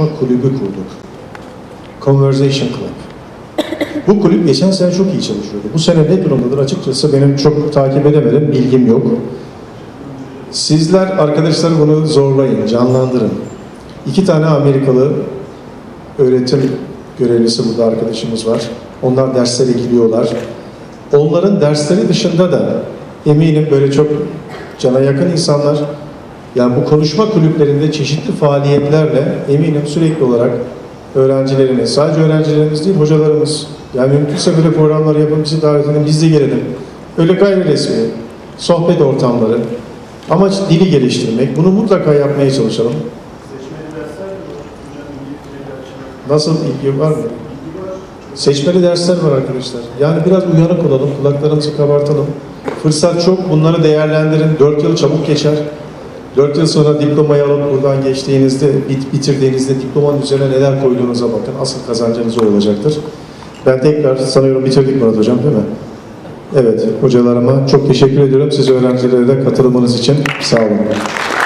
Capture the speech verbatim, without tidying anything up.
kulübü kurduk. Conversation Club. Bu kulüp geçen sene çok iyi çalışıyordu. Bu sene ne durumdadır açıkçası benim çok takip edemedim, bilgim yok. Sizler arkadaşlar bunu zorlayın, canlandırın. İki tane Amerikalı öğretim görevlisi burada arkadaşımız var. Onlar derslere gidiyorlar. Onların dersleri dışında da eminim böyle çok cana yakın insanlar, yani bu konuşma kulüplerinde çeşitli faaliyetlerle eminim sürekli olarak öğrencilerimiz, sadece öğrencilerimiz değil, hocalarımız, yani mümkünse böyle programlar yapın, bizi davet edin, biz de gelelim. Öyle gayri resmi, sohbet ortamları, amaç dili geliştirmek, bunu mutlaka yapmaya çalışalım. Nasıl, ilgi var mı? Seçmeli dersler var arkadaşlar. Yani biraz uyanık olalım, kulaklarımızı kabartalım. Fırsat çok, bunları değerlendirin. Dört yıl çabuk geçer. Dört yıl sonra diplomayı alıp buradan geçtiğinizde, bit bitirdiğinizde diplomanın üzerine neler koyduğunuza bakın. Asıl kazancınız o olacaktır. Ben tekrar sanıyorum bitirdik Murat Hocam, değil mi? Evet, hocalarıma çok teşekkür ediyorum. Siz öğrencilere de katılımınız için sağ olun.